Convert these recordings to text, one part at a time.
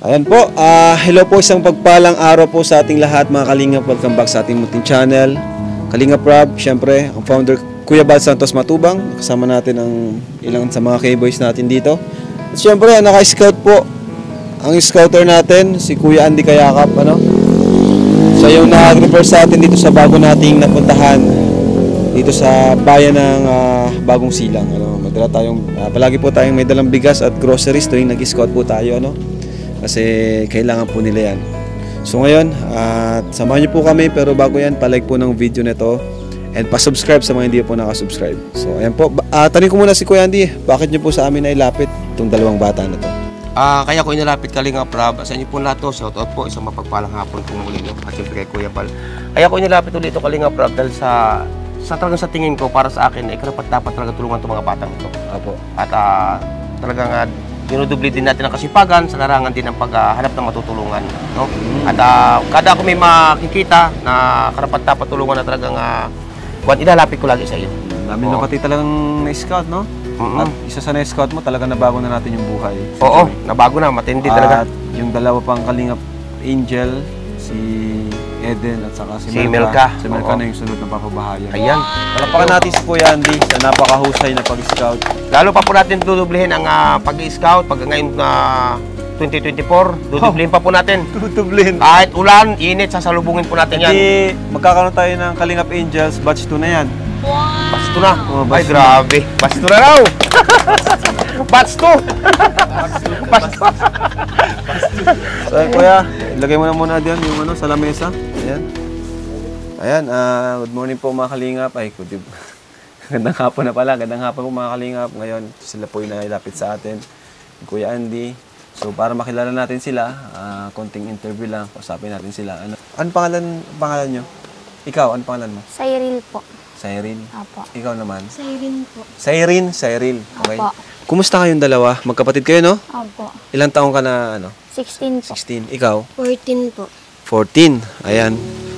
Ayan po, hello po, isang pagpalang araw po sa ating lahat mga Kalingap. Welcome back sa ating munting channel, Kalingap Rob. Siyempre, ang founder Kuya Bal Santos Matubang. Kasama natin ang ilang sa mga K-boys natin dito. At siyempre, naka-scout po ang scouter natin, si Kuya Andy Kayakap. Siya yung nag-refer sa atin dito sa bago nating napuntahan dito sa bayan ng Bagong Silang. Madala tayong, palagi po tayong may dalang bigas at groceries tuwing nag-scout po tayo. Kasi kailangan po nila yan. So ngayon, samahan niyo po kami, pero bago yan, palike po ng video nito and pa-subscribe sa mga hindi po nakasubscribe. So ayan po, tanong ko muna si Kuya Andy, bakit niyo po sa amin nailapit itong dalawang bata na to? Kaya ko inilapit Kalingap Rob sa inyo po lahat to. Shoutout po, isang mapagpalang hapon po muli, at siyempre kay Kuya Bal. Kaya ko inilapit ulit ito Kalingap Rob dahil talagang sa tingin ko, para sa akin, karapat dapat talaga tulungan itong mga batang ito. Apo. At talagang dinudubli din natin ang kasipagan sa larangan din ng paghanap ng matutulungan, no? At kada ako may makikita na karapat dapat tulungan na talagang ilalapit ko lagi sa iyo. Dami na pati talagang na-scout, no? At isa sa na-scout mo, talaga nabago na natin yung buhay. Oo, nabago na, matindi talaga. At yung dalawa pang Kalingap Angel, si Eden at saka si Melka. Si Melka na yung sunod na papabahayan. Ayan. Palapakan natin si Kuya Andy sa napakahusay na pag-scout. Lalo pa po natin dudublihin ang pag-scout pag ngayon 2024. Dudublihin pa po natin. Dudublihin. Kahit ulan, init, sasalubungin po natin yan. Hindi, magkakaroon tayo ng Kalingap Angels, batch 2 na yan. Basto na. Batch Ay, grabe. Basto na raw. Batch 2. Basto. So, Kuya, ilagay mo na muna diyan yung sa lamesa. Ayan. Ayan, good morning po mga Kalingap. Ay, gandang hapon na pala. Gandang hapon po mga Kalingap. Ngayon, sila po yung nailapit sa atin. Kuya Andy. So, para makilala natin sila, konting interview lang. Kausapin natin sila. Ano pangalan nyo? Ikaw, ano pangalan mo? Cyril po. Cyril? Apo. Ikaw naman? Cyril po. Cyril. Okay. Apo. Kumusta kayong dalawa? Magkapatid kayo, no? Apo. Ilang taong ka na, 16 po. 16. Ikaw? 14 po. 14. Ayan.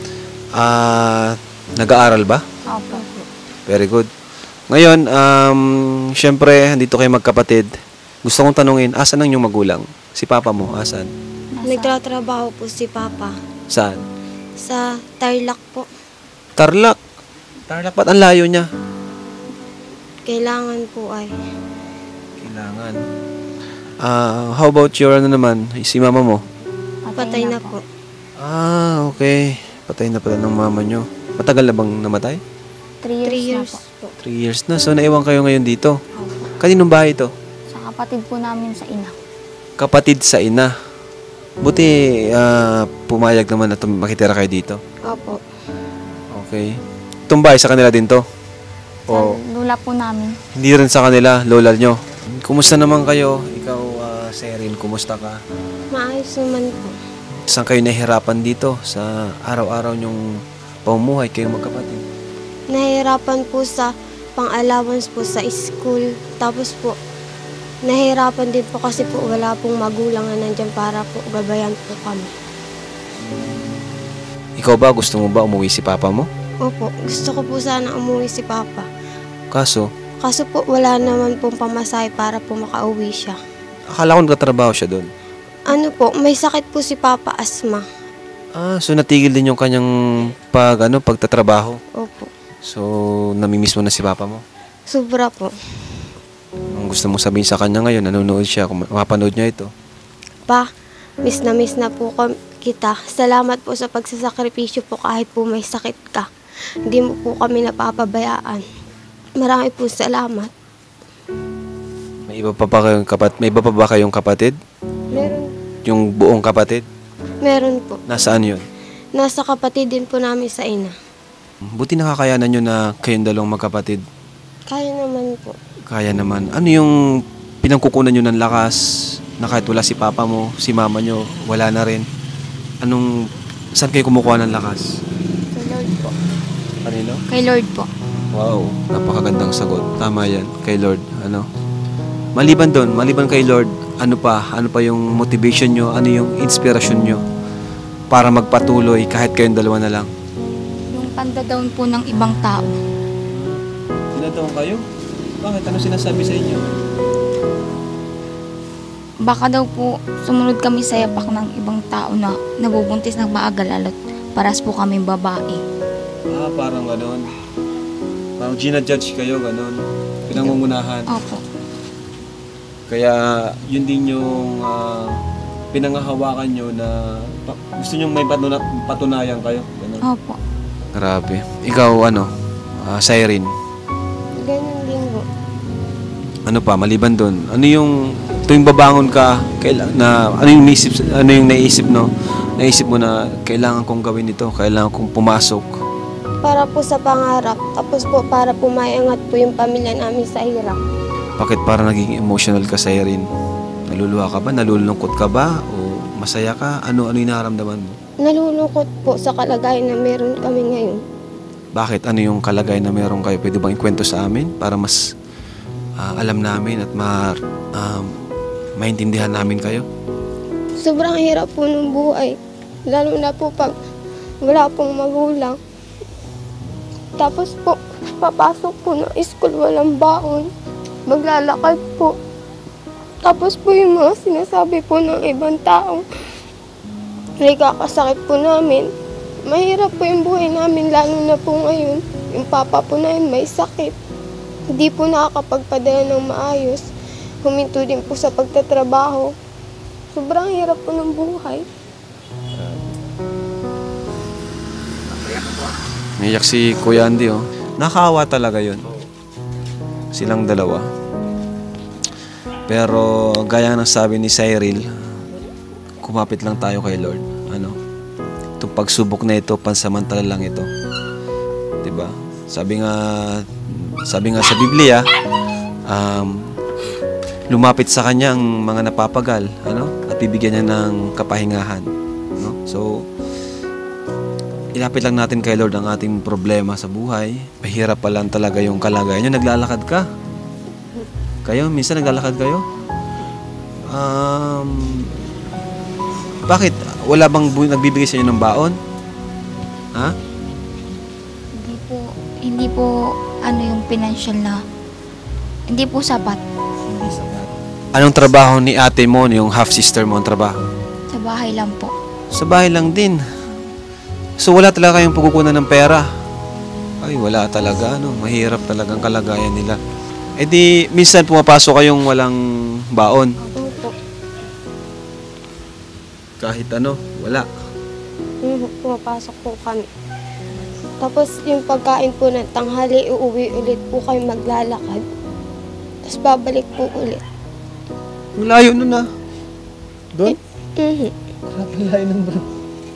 Nag-aaral ba? Apo. Very good. Ngayon, syempre, andito kayo magkapatid. Gusto kong tanungin, asan ang inyong magulang? Si papa mo, asan? Nagtatrabaho po si Papa Saan? sa Tarlac po. Tarlac. Tarlac, ba't ang layo niya? Kailangan po ay. Kailangan. How about your naman? Si mama mo? Patay na po. Okay. Patay na pala ng mama nyo. Matagal na bang namatay? 3 years po. 3 years na. So, naiwan kayo ngayon dito. Opo. Kaninong bahay ito? Sa kapatid po namin sa ina. Kapatid sa ina. Buti, pumayag naman na makitira kayo dito. Opo. Okay. Itong bahay sa kanila din to? Sa lula po namin. Hindi rin sa kanila, lola nyo. Kumusta naman kayo? Ikaw, Cyril, kumusta ka? Maayos naman po. Saan kayo nahihirapan dito sa araw-araw nyong pamumuhay kayong magkapatid? Nahihirapan po sa pang-allowance po sa school. Tapos po, nahihirapan din po kasi po wala pong magulang na nandyan para po gabayan po kami. Ikaw ba, gusto mo ba umuwi si papa mo? Opo, gusto ko po sana umuwi si Papa. Kaso Po wala naman pong pamasahe para po makauwi siya. akala ko nagtatrabaho siya doon. Ano po, may sakit po si Papa, asma. So natigil din yung kanyang pagtatrabaho. Opo. So, namimiss mo na si papa mo? Sobra po. Ang gusto mong sabihin sa kanya ngayon, nanonood siya, kung mapanood niya ito. Pa, miss na po kita. Salamat po sa pagsasakripisyo po kahit po may sakit ka. Hindi mo po kami napapabayaan. Marami po salamat. May iba pa ba kayong kapatid? Meron. Yung buong kapatid? Meron po. Nasaan yun? Nasa kapatid din po namin sa ina. Buti nakakayanan nyo na kayong dalawang magkapatid. Kaya naman po. Kaya naman. Ano yung pinangkukunan nyo ng lakas na kahit wala si papa mo, si mama nyo, wala na rin? Saan kayo kumukuha ng lakas? Kay Lord po. Kanino? Kay Lord po. Wow, napakagandang sagot. Tama yan, kay Lord. Maliban doon, maliban kay Lord, ano pa yung motivation nyo, ano yung inspirasyon nyo para magpatuloy kahit kayong dalawa na lang? Yung pandadown po ng ibang tao. Pinadaon kayo? Bakit? Ano sinasabi sa inyo? baka daw po sumunod kami sa yapak ng ibang tao na nabubuntis ng maaga lalo't paras po kami babae. Parang gano'n. Parang ginajudge kayo, gano'n. Pinangungunahan. Opo. Kaya yun din yung pinangahawakan nyo na gusto nyo may patunayan kayo. Ganun. Opo. Grabe. Ikaw Siren, Ganun din po. ano pa, maliban doon, ano yung tuwing babangon ka, ano yung naisip mo na kailangan kong gawin ito, kailangan kong pumasok. Para po sa pangarap, tapos po para po maiangat po yung pamilya namin sa hirap. Bakit para naging emotional ka, Siren? Naluluha ka ba? Nalulungkot ka ba? O masaya ka? Ano yung nararamdaman mo? Nalulungkot po sa kalagayan na meron kami ngayon. Bakit? Ano yung kalagayan na meron kayo? Pwede bang ikwento sa amin para mas alam namin at maintindihan namin kayo? Sobrang hirap po ng buhay. Lalo na po pag wala pong magulang. Tapos po, papasok po ng school, walang baon. Maglalakad po. Tapos po yung mga sinasabi po ng ibang tao, nagkakasakit po namin. Mahirap po yung buhay namin, lalo na po ngayon. Yung papa po namin may sakit. Hindi po nakakapagpadala ng maayos. Huminto din po sa pagtatrabaho. Sobrang hirap po ng buhay. Naiyak si Kuya Andy, oh. Nakakaawa talaga yun. Silang dalawa. Pero gaya ng sabi ni Cyril, kumapit lang tayo kay Lord. Itong pagsubok na ito, pansamantala lang ito. 'Di ba? Sabi nga sa Biblia, lumapit sa kanya ang mga napapagal, at bibigyan niya ng kapahingahan, So, ilapit lang natin kay Lord ang ating problema sa buhay. Mahirap pa lang talaga yung kalagayan niyo. Naglalakad ka. Kayo, minsan naglalakad kayo? Bakit? Wala bang nagbibigay sa inyo ng baon? Ha? Hindi po yung financial na, hindi po sapat. Hindi sapat. Anong trabaho ni ate mo, yung half-sister mo ang trabaho? Sa bahay lang po. Sa bahay lang din. So wala talaga kayong pagkukunan ng pera? Ay, wala talaga. Mahirap talagang kalagayan nila. Eh di, minsan pumapasok kayong walang baon. Opo. Kahit wala. Pumapasok po kami. Tapos yung pagkain po ng tanghali, uuwi ulit po kayo maglalakad. Tapos babalik po ulit. Ang layo nun Doon? Mhm. Grabe layo nun, bro.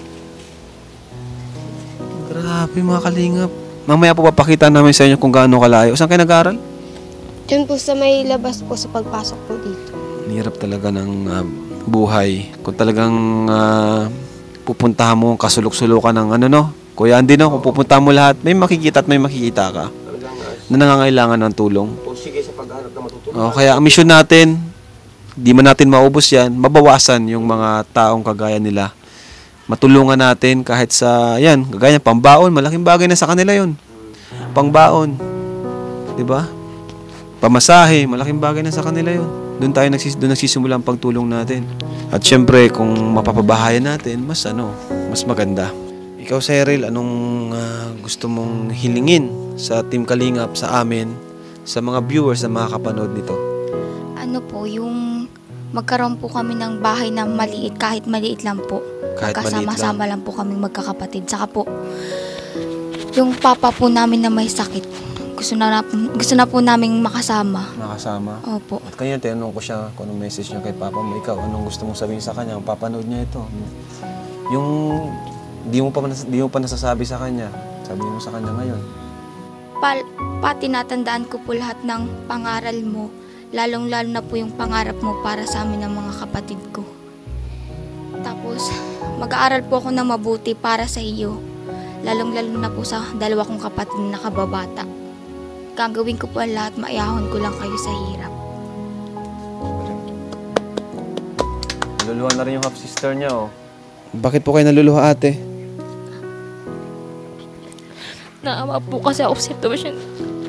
Grabe mga kalingap. Mamaya po papakita namin sa inyo kung gaano kalayo. Saan kayo nag-aaral? Diyan po sa may labas po sa pagpasok po dito. Hirap talaga ng buhay. Kung talagang pupuntahan mo, kasulok-sulukan ng Kuya Andy, kung pupuntahan mo lahat, may makikita at may makikita ka na nangangailangan ng tulong. Sige sa paghanap na matutulungan. Kaya ang mission natin, di man natin maubos yan, mabawasan yung mga taong kagaya nila. Matulungan natin kahit sa, kagaya pambaon, malaking bagay na sa kanila yun. Pangbaon. Diba? Pamasahe, malaking bagay na sa kanila yun. Doon nagsisimula ang pagtulong natin. At syempre, kung mapapabahayan natin, mas maganda. Ikaw, Cyril, anong gusto mong hilingin sa Team Kalingap, sa amin, sa mga viewers na makakapanood nito? Yung magkaroon po kami ng bahay na maliit, kahit maliit lang po. Kahit Magkasama-sama lang po kami magkakapatid. Saka po, yung papa po namin na may sakit, gusto na po naming makasama. Makasama? Opo. At kanya tinanong ko siya kung anong message niya kay papa mo. Ikaw, anong gusto mong sabihin sa kanya? Papanood niya ito. Yung di mo pa nasasabi sa kanya, sabihin mo sa kanya ngayon. Tinatandaan ko po lahat ng pangaral mo, lalong-lalo na po yung pangarap mo para sa amin ng mga kapatid ko. Tapos, mag-aaral po ako ng mabuti para sa iyo, lalong-lalo na po sa dalawa kong kapatid na kababata. Gagawin ko po ang lahat, maiyahon ko lang kayo sa hirap. Naluluha na rin yung half-sister niya, oh. Bakit po kayo naluluha, ate? Naawa po kasi ako sa sitwasyon.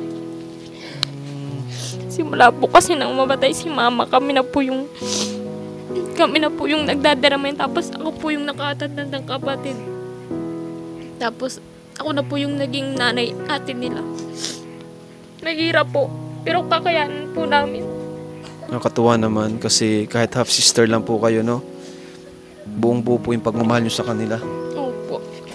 Simula po kasi nang mamatay si mama, kami na po yung kami na po yung nagdadaramayan, tapos ako po yung nakatatanda ng kapatid. Tapos ako na po yung naging nanay ate nila. Naghihirap po, pero kakayanan po namin. Nakakatuwa naman kasi kahit half sister lang po kayo, no? Buong buo po yung pagmamahal nyo sa kanila. Opo.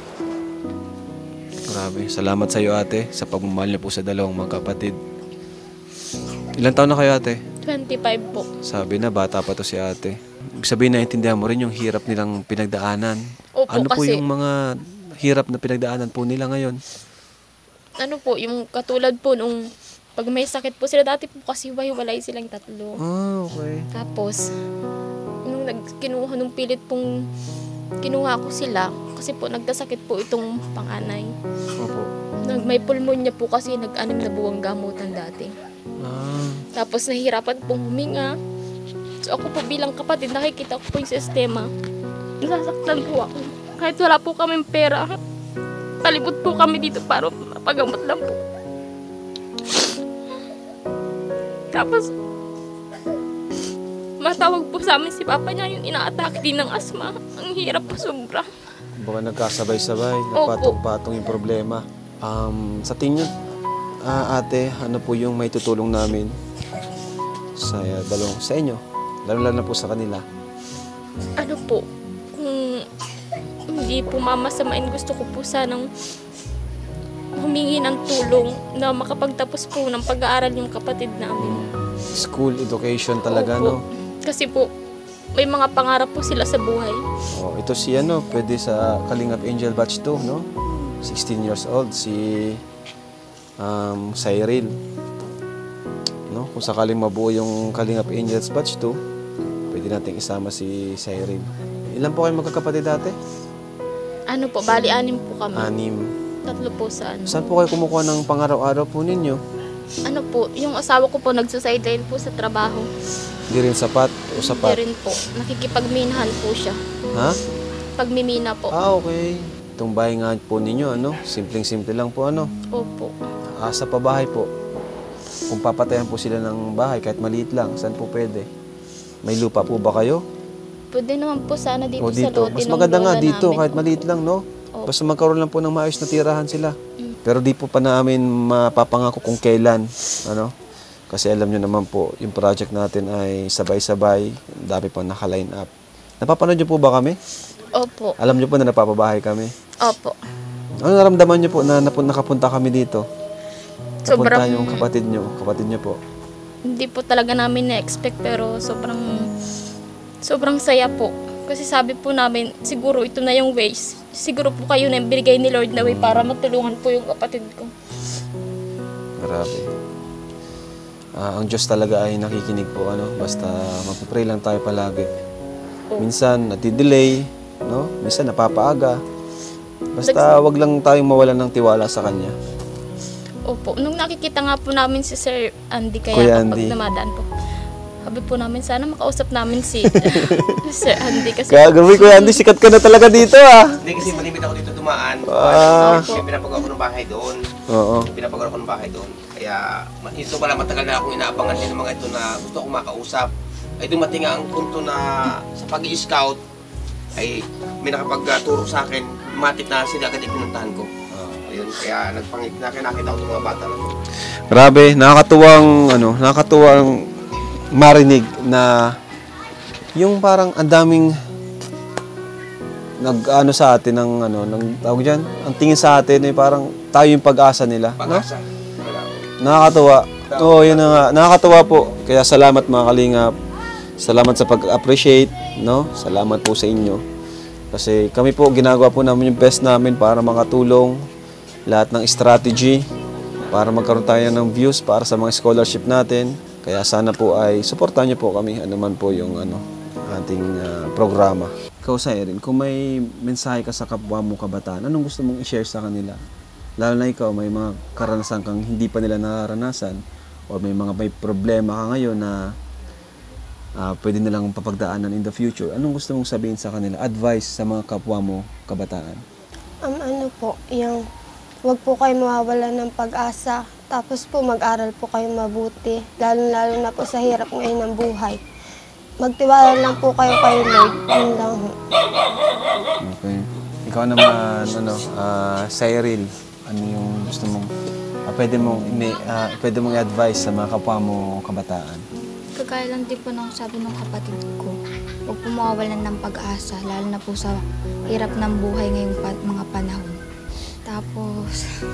Grabe. Salamat sa iyo, ate, sa pagmamahal niyo po sa dalawang magkapatid. Ilang taon na kayo, ate? 25 po. Sabi na, bata pa to si ate. Ibig sabihin, naiintindihan mo rin yung hirap nilang pinagdaanan. Opo, Ano po kasi yung mga hirap na pinagdaanan po nila ngayon? ano po, yung katulad po nung pag may sakit po sila, dati po kasi hiwalay silang tatlo. Ah, okay. Tapos, nung kinuha, nung pilit pong kinuha ko sila, kasi po nagkasakit po itong panganay. Opo. May pulmonya po kasi nag-anim na buwang gamutan dati. Ah, Tapos nahihirapan pong huminga. So ako po bilang kapatid, nakikita ko po yung sistema. Nasasaktan po ako. Kahit wala po kaming pera, palibot po kami dito para mapagamot lang po. Tapos, matawag po sa amin si Papa niya, yung ina-atake din ng asma. Ang hirap po sobra. baka nagkasabay-sabay, Opo. napatong-patong yung problema. Sa tingin niyo, ate, ano po yung may tutulong namin sa inyo? Lalo-lalo na po sa kanila. Ano po, kung hindi po mamasamain, gusto ko po sanang humingi ng tulong na makapagtapos po ng pag-aaral yung kapatid namin. School education talaga, Opo. no? Kasi po, may mga pangarap po sila sa buhay. Oh, ito si pwede sa Kalingap Angel Batch 2, no? 16 years old, si Cyril. No? Kung sakaling mabuo yung Kalingap Angels Batch 2, pwede nating isama si Cyril. Ilan po kayo magkakapatid dati? Ano po, bali anim po kami. 6. 3 po sa ano. Saan po kayo kumukuha ng pang-araw-araw po ninyo? Ano po, yung asawa ko po nagsusideline po sa trabaho. Hindi rin sapat o Hindi sapat? rin po, nakikipagminahan po siya. Ha? Pagmimina po. Okay. Itong bahay nga po ninyo, simpleng-simple lang po, Opo. Sa pabahay po. Kung papatayan po sila ng bahay, kahit maliit lang, saan po pwede? May lupa po ba kayo? Pwede naman po sana dito, O sa dito. lote Mas ng maganda nga lola dito, namin. kahit maliit lang, no? Opo. Basta magkaroon lang po ng maayos na tirahan sila. Pero di po pa namin mapapangako kung kailan, Kasi alam nyo naman po, yung project natin ay sabay-sabay, dami po naka-line up. Napapanood nyo po ba kami? Opo. Alam nyo po na napapabahay kami. Opo. Ano naramdaman nyo po na nakapunta kami dito? Napunta Sobrang, yung kapatid nyo po. hindi po talaga namin na-expect, pero sobrang saya po. Kasi sabi po namin, siguro ito na yung ways. Siguro po kayo na yung binigay ni Lord na way para matulungan po yung kapatid ko. Grabe. Ang Diyos talaga ay nakikinig po, Basta magpapray lang tayo palagi. Minsan nati-delay, Minsan napapaaga. Basta wag lang tayong mawalan ng tiwala sa Kanya. Opo. Nung nakikita nga po namin si Sir Andy, kaya Kuya kapag Andy. namadaan po, sabi po namin, sana makausap namin si Sir Andy. Kasi Gagawin ko yan, sikat ka na talaga dito, Hindi kasi malimit ako dito dumaan. Kasi pinapagawa ko ng bahay doon. Oo. Pinapagawa ko ng bahay doon. Kaya ito pala matagal na akong inaabangan din ng mga ito na gusto akong makausap. Ay dumating nga ang punto na sa pag-i-scout ay may nakapagturo sa akin, matik na sila agad pinuntahan ko. Ayun, kaya nakita ko itong mga bata na to. Grabe, nakakatuwang marinig na yung parang ang daming nag-ano sa atin ng tawag diyan, ang tingin sa atin ay parang tayo yung pag-asa nila, Pag-asa. Nakakatuwa. Oo, yun na nga. Nakakatuwa po. Kaya salamat mga kalingap. Salamat sa pag-appreciate, Salamat po sa inyo. Kasi kami po, ginagawa po namin yung best namin para makatulong lahat ng strategy para magkaroon tayo ng views para sa mga scholarship natin. Kaya sana po ay suportahan niyo po kami, anuman po yung ating programa. Ikaw, Siren, kung may mensahe ka sa kapwa mo kabataan, anong gusto mong i-share sa kanila? Lalo na ikaw, may mga karanasan kang hindi pa nila naranasan o may problema ka ngayon na pwede nilang papagdaanan in the future. Anong gusto mong sabihin sa kanila? Advice sa mga kapwa mo kabataan? Yung wag po kayo mawawala ng pag-asa. Tapos po mag-aral po kayo mabuti. Lalo na po sa hirap ngayon ng buhay. magtiwala lang po kayo kay Lord. Yun lang ho. Okay. Ikaw naman, Cyril, ano yung gusto mong, pwede mong i-advise sa mga kapwa mo kabataan? Kagaya lang din po ng sabi ng kapatid ko, huwag po mawawalan ng pag-asa, lalo na po sa hirap ng buhay ngayong mga panahon. Tapos,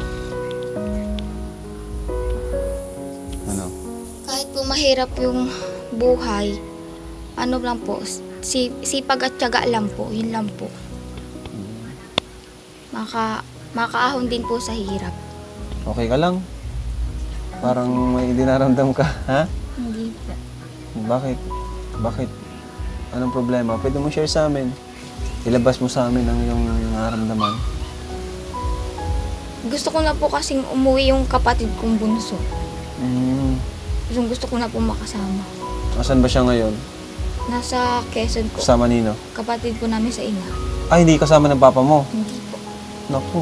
Ano? kahit po mahirap yung buhay, ano lang po, sipag at tiyaga lang po, yun lang po. Makaahon din po sa hirap. Okay ka lang? Parang may dinaramdam ka, ha? Hindi po. Bakit? Bakit? Anong problema? Pwede mo share sa amin. Ilabas mo sa amin ang iyong nararamdaman. Gusto ko na po kasing umuwi yung kapatid kong bunso. Gusto ko na po makasama. Asan ba siya ngayon? Nasa Quezon po. Kasama nino? Kapatid po namin sa ina. Ay, hindi kasama ng papa mo? Hindi po. Naku.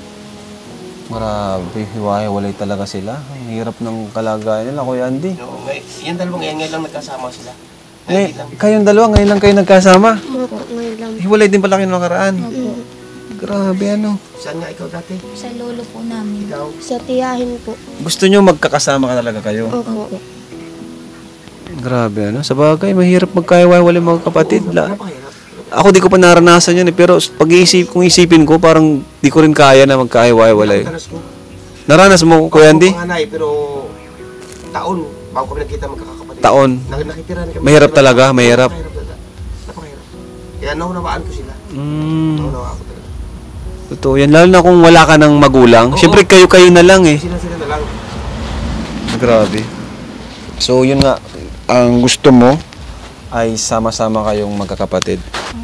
Grabe, hiwa-hiwalay talaga sila. Ang hirap ng kalagayan nila, Kuya Andy. No, yan dalawang ngayon lang nagkasama sila. Kayong dalawa, ngayon lang kayo nagkasama. Opo, ngayon lang. Hiwalay din pala kayo ng nakaraan. Opo. Grabe, ano. Saan nga ikaw dati? Sa lolo po namin. Ikaw? Sa tiyahin po. Gusto nyo magkakasama ka talaga kayo? Opo. Grabe, ano. Sa bagay, mahirap magkahiwa-hiwalay mga kapatid. Napakahirap. Ako di ko pa naranasan yan pero kung isipin ko, parang di ko rin kaya na magkahiwa-hiwalay. Danas ko. Naranas mo, Kuya Andy? Ako panganay, pero taon, bago kami nagkita magkakapatid. Taon. Nakitira kami. Mahirap talaga, mahirap. Napakahirap. Kaya naunawaan ko sila. Naunawaan ko talaga. Totoo yan. Lalo na kung wala ka ng magulang. Siyempre kayo-kayo na lang eh. Sila na lang. Grabe. So yun nga, ang gusto mo ay sama-sama kayong magkakapatid.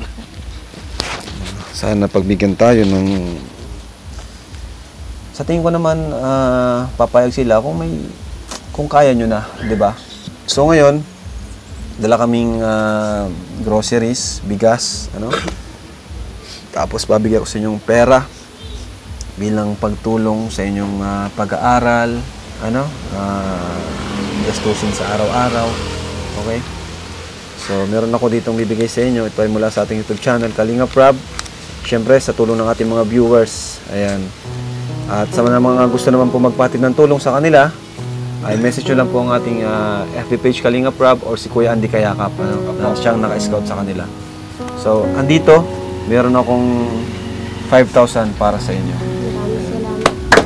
Sana pagbigyan tayo ng... Sa tingin ko naman, papayag sila kung kaya nyo na, di ba? So ngayon, dala kaming groceries, bigas, ano? Tapos babigyan ko sa inyong pera bilang pagtulong sa inyong pag-aaral, ano? Gastusin sa araw-araw. Okay? So, meron ako ditong bibigay sa inyo. Ito ay mula sa ating YouTube channel, Kalingap Rob. Siyempre, sa tulong ng ating mga viewers. Ayan. At sa mga gusto naman po magpatid ng tulong sa kanila, ay message nyo lang po ang ating FB page Kalingap Rob or si Kuya Andy Kayakap, na siyang naka-scout sa kanila. So, andito, meron akong 5,000 para sa inyo. Maraming salamat.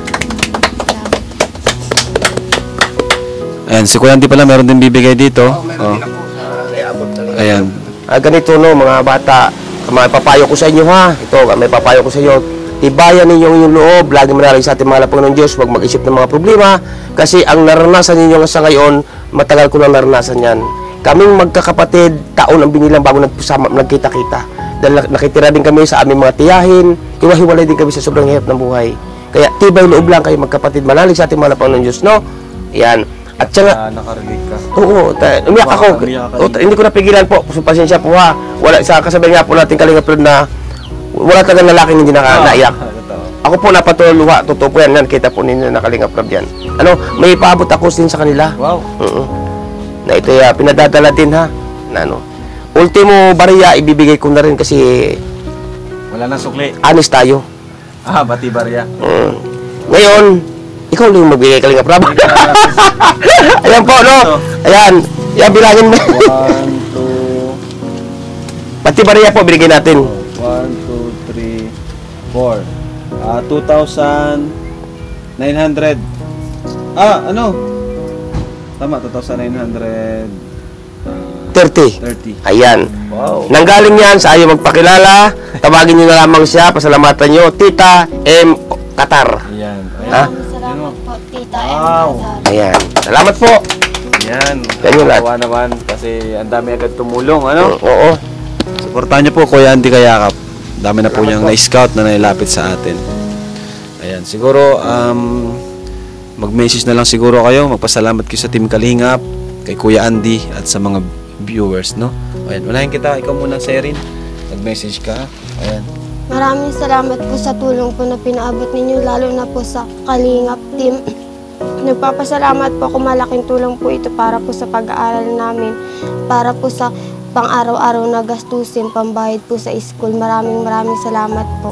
Ayan, si Kuya Andy pala meron din bibigay dito. Meron din ako sa naiabot talaga. Ayan. Ganito no, mga bata, may papayo ko sa inyo ha. Ito, may papayo ko sa inyo. Tibayan ninyo yung loob. Lagi manalangin sa ating mga Panginoon Diyos. Huwag mag-isip ng mga problema. Kasi ang naranasan ninyo sa ngayon, matagal ko na naranasan yan. Kaming magkakapatid, taon ang binilang bago nagkita-kita. Dahil nakitira din kami sa aming mga tiyahin. Hiwa-hiwalay din kami sa sobrang hirap ng buhay. Kaya tibay loob lang kayo magkapatid. Manalig sa ating mga Panginoon Diyos, no? Yan. At saka, Nakarelate ka. oo, umiyak ako. Hindi ko napigilan po. Pasensya po ha. Wala, sa kasabihan nga po natin Kalingap na wala talagang lalaking hindi naiyak. Ako po napatuluha. Totoo po yan. Kita po ninyo na Kalingap Rob yan. Ano, may paabot ako din sa kanila. Wow. Na ito pinadadala din ha. Na ano. Ultimo bariya, ibibigay ko na rin kasi Wala nang sukli. honest tayo. Bati barya. Ngayon, ikaw lang yung magbigay Kalingap Rob. Ayan po, no? Ayan. Ayan, bilangin mo. 1, 2, Pati bariya po, binigay natin. 1, 2, 3, 4. 2,900. Ano? Tama, 2,930. 30. Ayan. Wow. Nanggaling yan sa ayaw magpakilala. Tawagin nyo na lamang siya. Pasalamatan nyo. Tita M. Qatar. Ayan. Ha? Salamat po, Tita M. Wow. Qatar. Ayan. Salamat po. Ayan. Ganyan lahat. Kawawa naman kasi ang dami agad tumulong, ano? Oo. Supportahan niyo po Kuya Andy Kayakap. Dami na po niyang na-scout na nailapit sa atin. Ayan, siguro mag-message na lang siguro kayo, magpasalamat kayo sa Team Kalingap, kay Kuya Andy at sa mga viewers, no? Ayan, unahin kita, ikaw muna, Serin. Mag-message ka. Ayan. Maraming salamat po sa tulong po na pinaabot ninyo, lalo na po sa Kalingap team. Nagpapasalamat po ako, malaking tulong po ito para po sa pag-aaral namin, para po sa pang araw-araw na gastusin, pambayad po sa school. Maraming salamat po.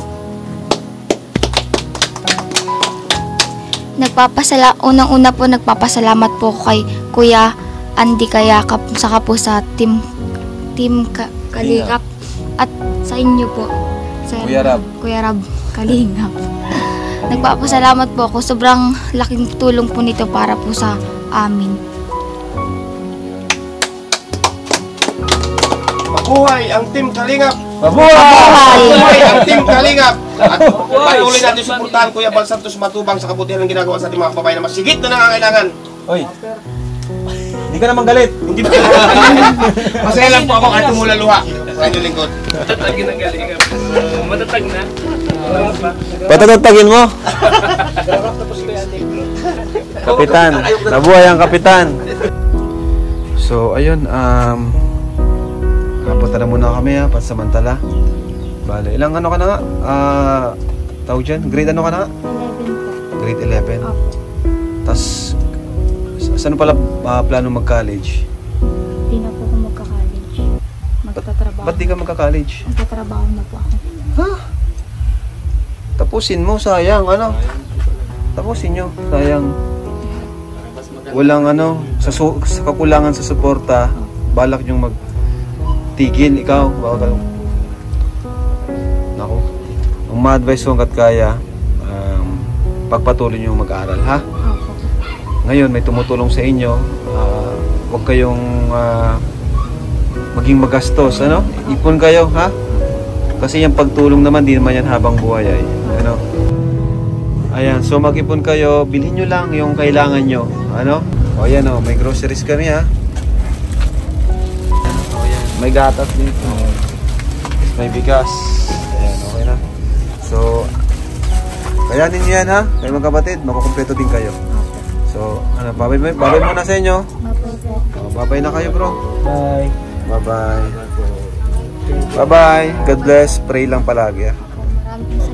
Unang-una po nagpapasalamat po ako kay Kuya Andy Kayakap, saka po sa team Kalingap at sa inyo po. Sa Kuya Rab Kalingap. Nagpapasalamat po ako. Sobrang laking tulong po nito para po sa amin. Mabuhay ang Team Kalingap! Mabuhay! Ang Team Kalingap! At patuloy natin suportahan Kuya Bal Santos Matubang sa kabutihan ng ginagawa sa ating mga kababayan na masigit na nangangailangan. Oy, hindi ka naman galit. Hindi ba? Masaya lang po ako kahit tumula luha. Sa inyong lingkod. Matatag ng Kalingap. Matatag na. Patatagin mo. Kapitan, nabuhay ang kapitan. So, ayun, kapunta na muna kami ha, pansamantala. Bale, ilang ano ka na nga? Tawag dyan? Grade ano ka na nga? 11 po. Grade 11. Tapos, saan pala plano mag-college? Hindi na po ako magka-college. Magtatrabaho. Ba't di ka magka-college? Magtatrabaho na po ako. Ha? Tapusin mo, sayang, ano? Tapusin nyo, sayang. Walang ano, sa kakulangan sa suporta, balak nyong magtigil, ikaw, baka naku, ang ma-advise ko hanggat kaya, pagpatuloy nyo mag-aaral, ha? Opo. Ngayon, may tumutulong sa inyo, huwag kayong maging magastos, ano? Ipon kayo, ha? Kasi yung pagtulong naman, di naman yan habang buhay ay, ano? Ayan, so mag-ipon kayo, bilhin nyo lang yung kailangan nyo, ano? O yan o, may groceries kami ha. O yan, may gatas dito. May bigas. Ayan, okay na. So, kayanin nyo yan ha, kayo mga kapatid, makukumpleto din kayo. So, ano, babay muna sa inyo. Babay na kayo bro. Bye. Bye-bye. Bye-bye. God bless. Pray lang palagi ha. Maraming